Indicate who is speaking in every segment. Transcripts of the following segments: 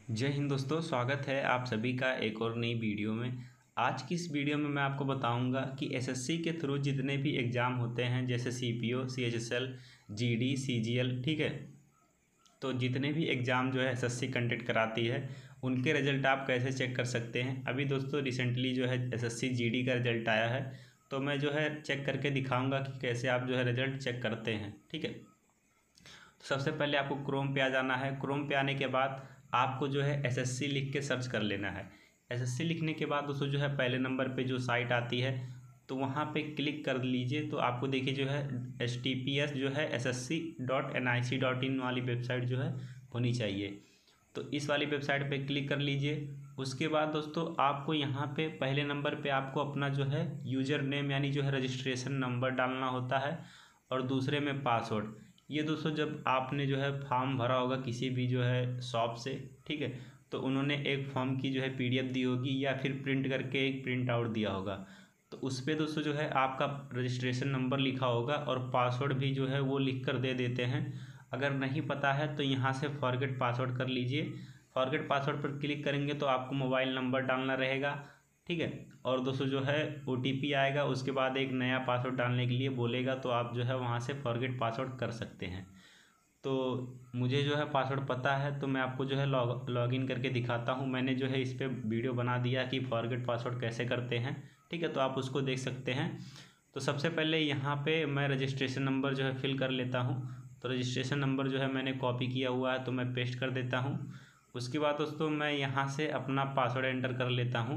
Speaker 1: जय हिंद दोस्तों, स्वागत है आप सभी का एक और नई वीडियो में। आज की इस वीडियो में मैं आपको बताऊंगा कि एसएससी के थ्रू जितने भी एग्ज़ाम होते हैं जैसे सीपीओ, सीएचएसएल, जीडी, सीजीएल, ठीक है, तो जितने भी एग्ज़ाम जो है एसएससी कंडक्ट कराती है उनके रिज़ल्ट आप कैसे चेक कर सकते हैं। अभी दोस्तों रिसेंटली जो है एसएससी जीडी का रिज़ल्ट आया है, तो मैं जो है चेक करके दिखाऊँगा कि कैसे आप जो है रिज़ल्ट चेक करते हैं, ठीक है। सबसे पहले आपको क्रोम पे आ जाना है। क्रोम पे आने के बाद आपको जो है एसएससी लिख के सर्च कर लेना है। एसएससी लिखने के बाद दोस्तों जो है पहले नंबर पे जो साइट आती है तो वहाँ पे क्लिक कर लीजिए। तो आपको देखिए जो है HTTPS जो है ssc.nic.in वाली वेबसाइट जो है होनी चाहिए। तो इस वाली वेबसाइट पे क्लिक कर लीजिए। उसके बाद दोस्तों आपको यहाँ पे पहले नंबर पे आपको अपना जो है यूज़र नेम यानी जो है रजिस्ट्रेशन नंबर डालना होता है और दूसरे में पासवर्ड। ये दोस्तों जब आपने जो है फॉर्म भरा होगा किसी भी जो है शॉप से, ठीक है, तो उन्होंने एक फॉर्म की जो है PDF दी होगी या फिर प्रिंट करके एक प्रिंट आउट दिया होगा। तो उस पर दोस्तों जो है आपका रजिस्ट्रेशन नंबर लिखा होगा और पासवर्ड भी जो है वो लिख कर दे देते हैं। अगर नहीं पता है तो यहाँ से फॉरगेट पासवर्ड कर लीजिए। फॉरगेट पासवर्ड पर क्लिक करेंगे तो आपको मोबाइल नंबर डालना रहेगा, ठीक है। और दोस्तों जो है OTP आएगा, उसके बाद एक नया पासवर्ड डालने के लिए बोलेगा, तो आप जो है वहाँ से फॉरगेट पासवर्ड कर सकते हैं। तो मुझे जो है पासवर्ड पता है तो मैं आपको जो है लॉगिन करके दिखाता हूँ। मैंने जो है इस पर वीडियो बना दिया कि फॉरगेट पासवर्ड कैसे करते हैं, ठीक है, तो आप उसको देख सकते हैं। तो सबसे पहले यहाँ पे मैं रजिस्ट्रेशन नंबर जो है फिल कर लेता हूँ। तो रजिस्ट्रेशन नंबर जो है मैंने कॉपी किया हुआ है तो मैं पेस्ट कर देता हूँ। उसके बाद दोस्तों मैं यहाँ से अपना पासवर्ड एंटर कर लेता हूँ।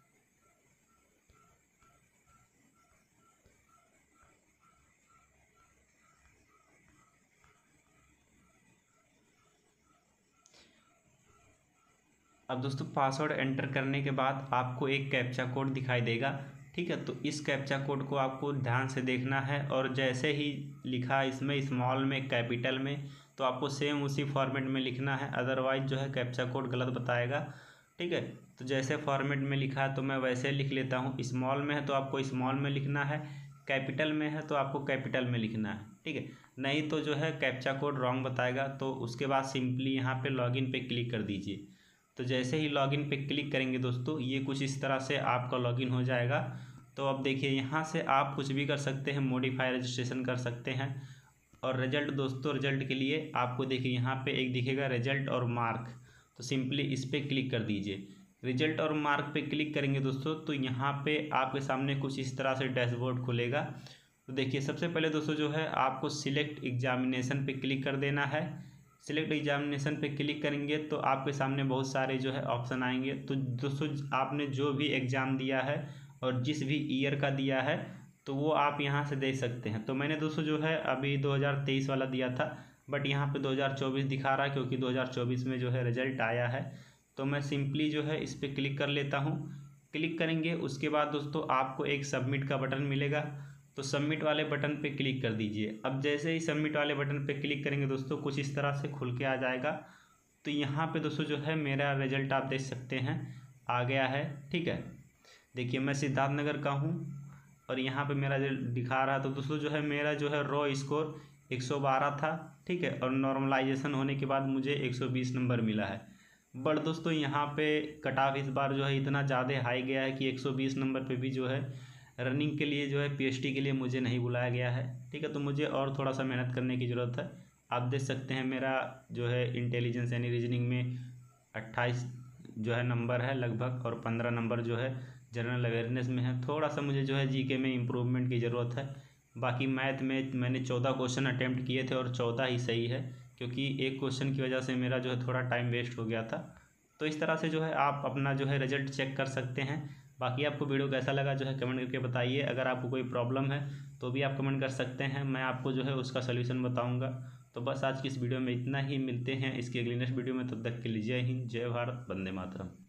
Speaker 1: अब दोस्तों पासवर्ड एंटर करने के बाद आपको एक कैप्चा कोड दिखाई देगा, ठीक है। तो इस कैप्चा कोड को आपको ध्यान से देखना है और जैसे ही लिखा इसमें स्मॉल में कैपिटल में तो आपको सेम उसी फॉर्मेट में लिखना है, अदरवाइज जो है कैप्चा कोड गलत बताएगा, ठीक है। तो जैसे फॉर्मेट में लिखा है तो मैं वैसे लिख लेता हूँ। स्मॉल में है तो आपको स्मॉल में लिखना है, कैपिटल में है तो आपको कैपिटल में लिखना है, ठीक है। नहीं तो जो है कैप्चा कोड रॉन्ग बताएगा। तो उसके बाद सिंपली यहाँ पे लॉगिन पे क्लिक कर दीजिए। तो जैसे ही लॉगिन पे क्लिक करेंगे दोस्तों ये कुछ इस तरह से आपका लॉगिन हो जाएगा। तो अब देखिए यहाँ से आप कुछ भी कर सकते हैं, मॉडिफाई रजिस्ट्रेशन कर सकते हैं। और रिजल्ट दोस्तों, रिजल्ट के लिए आपको देखिए यहाँ पे एक दिखेगा रिजल्ट और मार्क, तो सिंपली इस पर क्लिक कर दीजिए। रिजल्ट और मार्क पे क्लिक करेंगे दोस्तों तो यहाँ पे आपके सामने कुछ इस तरह से डैशबोर्ड खुलेगा। तो देखिए सबसे पहले दोस्तों जो है आपको सिलेक्ट एग्जामिनेशन पे क्लिक कर देना है। सिलेक्ट एग्जामिनेशन पे क्लिक करेंगे तो आपके सामने बहुत सारे जो है ऑप्शन आएंगे। तो दोस्तों आपने जो भी एग्ज़ाम दिया है और जिस भी ईयर का दिया है तो वो आप यहाँ से देख सकते हैं। तो मैंने दोस्तों जो है अभी 2023 वाला दिया था, बट यहाँ पे 2024 दिखा रहा है क्योंकि 2024 में जो है रिज़ल्ट आया है। तो मैं सिंपली जो है इस पर क्लिक कर लेता हूँ। क्लिक करेंगे उसके बाद दोस्तों आपको एक सबमिट का बटन मिलेगा, तो सबमिट वाले बटन पे क्लिक कर दीजिए। अब जैसे ही सबमिट वाले बटन पे क्लिक करेंगे दोस्तों कुछ इस तरह से खुल के आ जाएगा। तो यहाँ पे दोस्तों जो है मेरा रिजल्ट आप देख सकते हैं आ गया है, ठीक है। देखिए मैं सिद्धार्थनगर का हूँ और यहाँ पे मेरा जो दिखा रहा है तो दोस्तों जो है मेरा जो है रॉ स्कोर 112 था, ठीक है, और नॉर्मलाइजेशन होने के बाद मुझे 120 नंबर मिला है। बट दोस्तों यहाँ पे कट ऑफ इस बार जो है इतना ज़्यादा हाई गया है कि 120 नंबर पे भी जो है रनिंग के लिए जो है PhD के लिए मुझे नहीं बुलाया गया है, ठीक है। तो मुझे और थोड़ा सा मेहनत करने की ज़रूरत है। आप देख सकते हैं मेरा जो है इंटेलिजेंस यानी रीजनिंग में 28 जो है नंबर है लगभग, और 15 नंबर जो है जनरल अवेयरनेस में है। थोड़ा सा मुझे जो है GK में इम्प्रूवमेंट की ज़रूरत है। बाकी मैथ में मैंने 14 क्वेश्चन अटैम्प्ट किए थे और 14 ही सही है, क्योंकि एक क्वेश्चन की वजह से मेरा जो है थोड़ा टाइम वेस्ट हो गया था। तो इस तरह से जो है आप अपना जो है रिजल्ट चेक कर सकते हैं। बाकी आपको वीडियो कैसा लगा जो है कमेंट करके बताइए। अगर आपको कोई प्रॉब्लम है तो भी आप कमेंट कर सकते हैं, मैं आपको जो है उसका सलूशन बताऊंगा। तो बस आज की इस वीडियो में इतना ही, मिलते हैं इसकी अगली नेक्स्ट वीडियो में। तब तक के लिए जय हिंद, जय भारत, वंदे मातरम।